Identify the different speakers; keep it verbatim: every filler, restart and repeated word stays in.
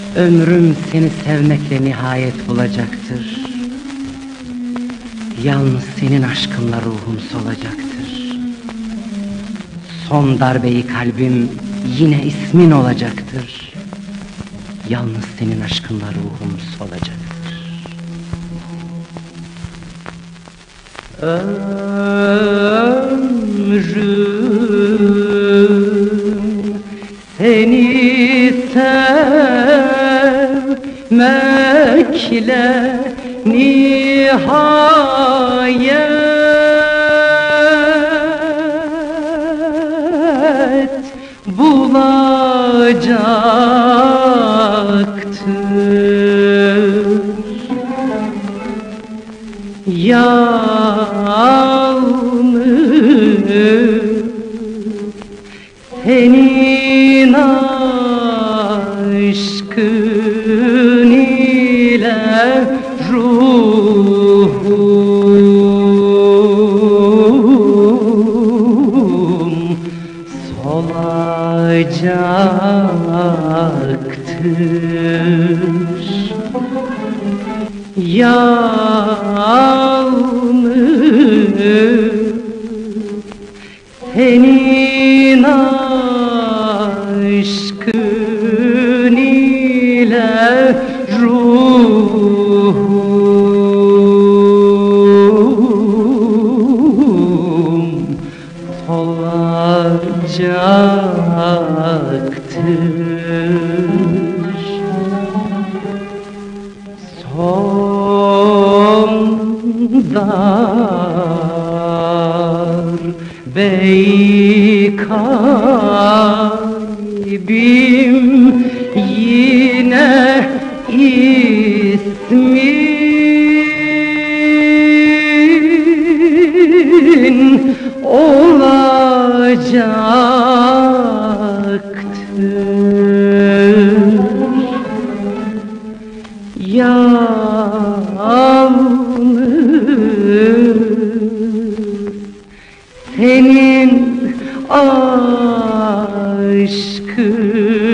Speaker 1: Ömrüm seni sevmekle nihayet bulacaktır. Yalnız senin aşkınla ruhum solacaktır. Son darbeyi kalbim yine ismin olacaktır. Yalnız senin aşkınla ruhum solacaktır. Ömrüm seni sevmekle nihayet bulacaktır. Yalnız senin aşkın ile ruhum solacaktır. Yalnız senin aşkın ile ruhum solacaktır. Son darbeyi kalbim yine ismin olacaktır. Yalnız senin aşkın